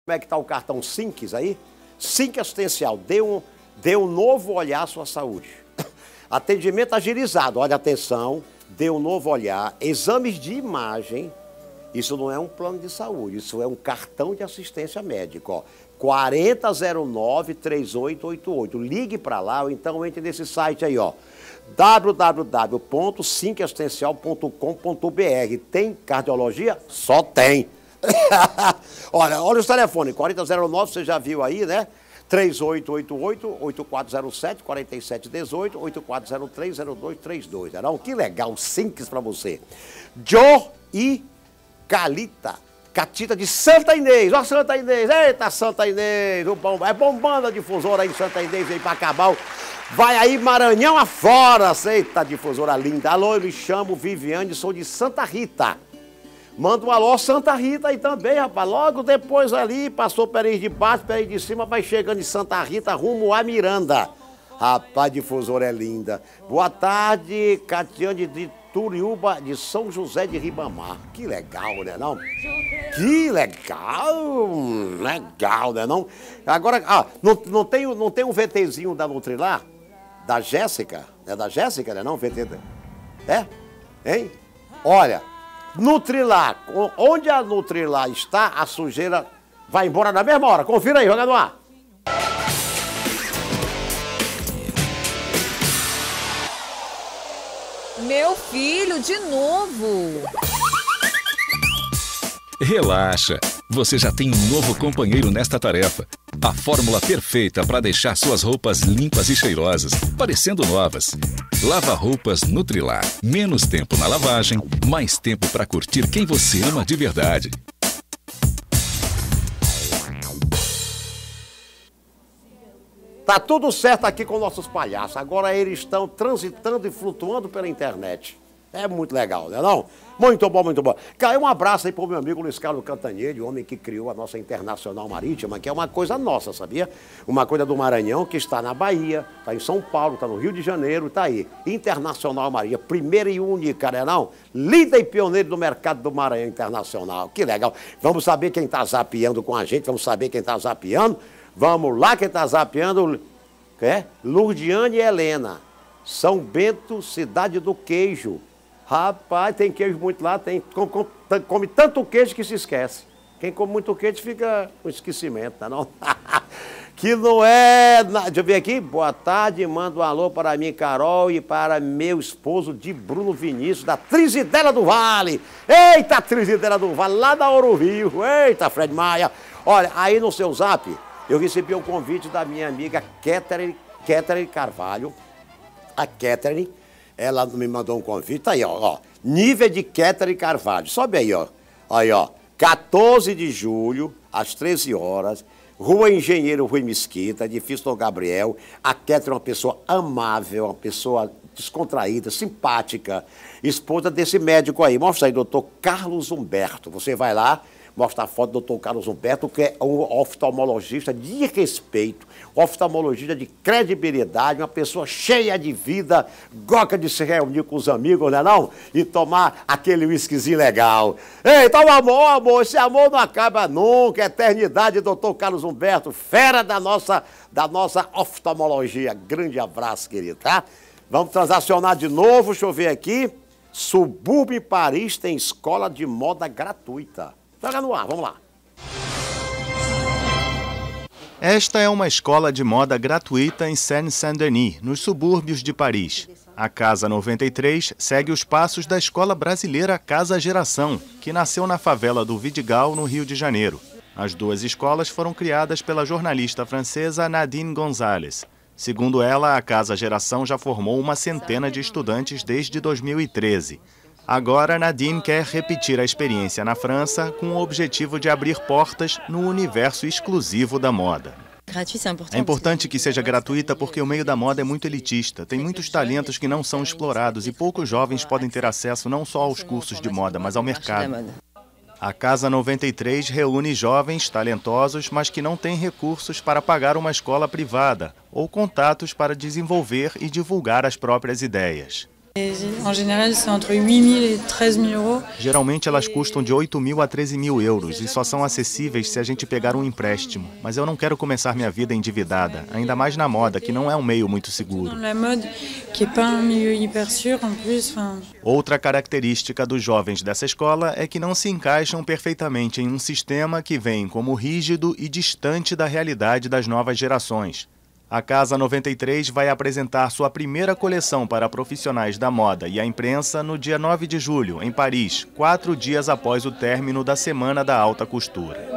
Como é que está o cartão Sinques aí? Sinques Assistencial, dê um novo olhar à sua saúde. Atendimento agilizado, olha, atenção, dê um novo olhar, exames de imagem, isso não é um plano de saúde, isso é um cartão de assistência médica, ó. 4009-3888, ligue para lá ou então entre nesse site aí, ó, www.sinquesassistencial.com.br. Tem cardiologia? Só tem. olha os telefones, 4009, você já viu aí, né? 3888-8407, 4718, 8403-0232. Não? Que legal, Sinques para você. Jô e Catita de Santa Inês. Ó, Santa Inês, eita, Santa Inês. É bombando a difusora aí, Santa Inês, aí para acabar. Vai aí, Maranhão afora. Eita, difusora linda. Alô, eu me chamo Viviane, sou de Santa Rita. Manda um alô, Santa Rita aí também, rapaz. Logo depois ali, passou Pérez de baixo, Pérez de cima, vai chegando em Santa Rita, rumo a Miranda. Rapaz, difusora é linda. Boa tarde, Catiane de Turiúba, de São José de Ribamar. Que legal, né não? Que legal, legal, né não? Agora, não tem um VTzinho da Nutrilar? Da Jéssica? É da Jéssica, né não? VT? É? Hein? Olha... Nutrilar, onde a Nutrilar está, a sujeira vai embora na mesma hora. Confira aí, joga no ar. Meu filho, de novo. Relaxa, você já tem um novo companheiro nesta tarefa. A fórmula perfeita para deixar suas roupas limpas e cheirosas, parecendo novas. Lava-roupas Nutrilar. Menos tempo na lavagem, mais tempo para curtir quem você ama de verdade. Tá tudo certo aqui com nossos palhaços. Agora eles estão transitando e flutuando pela internet. É muito legal, né não? Muito bom, muito bom. Caiu um abraço aí pro meu amigo Luiz Carlos Cantanhede, o homem que criou a nossa Internacional Marítima, que é uma coisa nossa, sabia? Uma coisa do Maranhão, que está na Bahia, está em São Paulo, está no Rio de Janeiro, está aí. Internacional Marítima, primeira e única, né não? Líder e pioneiro do mercado do Maranhão Internacional. Que legal. Vamos saber quem está zapeando com a gente, vamos saber quem está zapeando. Vamos lá, quem está zapeando é Lourdiane e Helena. São Bento, cidade do queijo. Rapaz, tem queijo muito lá, come tanto queijo que se esquece. Quem come muito queijo fica com esquecimento, não? Que não é... Deixa eu ver aqui. Boa tarde, manda um alô para mim, Carol, e para meu esposo de Bruno Vinícius, da Trizidela do Vale. Eita, Trizidela do Vale, lá da Ouro Rio. Eita, Fred Maia. Olha, aí no seu zap, eu recebi um convite da minha amiga Catherine Carvalho. A Catherine... Ela me mandou um convite, tá aí, ó. Nível de Catherine Carvalho. Sobe aí, ó. Aí, ó. 14 de julho, às 13 horas, Rua Engenheiro Rui Mesquita, edifício Dom Gabriel. A Catherine é uma pessoa amável, uma pessoa descontraída, simpática, esposa desse médico aí. Mostra aí, doutor Carlos Humberto. Você vai lá, mostra a foto do doutor Carlos Humberto, que é um oftalmologista de respeito, oftalmologista de credibilidade, uma pessoa cheia de vida, gosta de se reunir com os amigos, né não? E tomar aquele whiskyzinho legal. Eita, o amor, esse amor não acaba nunca, eternidade, doutor Carlos Humberto, fera da nossa oftalmologia. Grande abraço, querido, tá? Vamos transacionar de novo, deixa eu ver aqui. Subúrbio Paris tem escola de moda gratuita. Joga no ar, vamos lá. Esta é uma escola de moda gratuita em Seine-Saint-Denis, nos subúrbios de Paris. A Casa 93 segue os passos da escola brasileira Casa Geração, que nasceu na favela do Vidigal, no Rio de Janeiro. As duas escolas foram criadas pela jornalista francesa Nadine Gonzalez. Segundo ela, a Casa Geração já formou uma centena de estudantes desde 2013. Agora, Nadine quer repetir a experiência na França com o objetivo de abrir portas no universo exclusivo da moda. É importante que seja gratuita porque o meio da moda é muito elitista. Tem muitos talentos que não são explorados e poucos jovens podem ter acesso não só aos cursos de moda, mas ao mercado. A Casa 93 reúne jovens talentosos, mas que não têm recursos para pagar uma escola privada ou contatos para desenvolver e divulgar as próprias ideias. En général, c'est entre 8.000 e 13.000 euros. Geralmente elas custam de 8.000 a 13.000 euros e só são acessíveis se a gente pegar um empréstimo. Mas eu não quero começar minha vida endividada, ainda mais na moda, que não é um meio muito seguro. Dans la mode, qui est pas un milieu hyper sûr en plus. Outra característica dos jovens dessa escola é que não se encaixam perfeitamente em um sistema que vem como rígido e distante da realidade das novas gerações. A Casa 93 vai apresentar sua primeira coleção para profissionais da moda e a imprensa no dia 9 de julho, em Paris, 4 dias após o término da Semana da Alta Costura.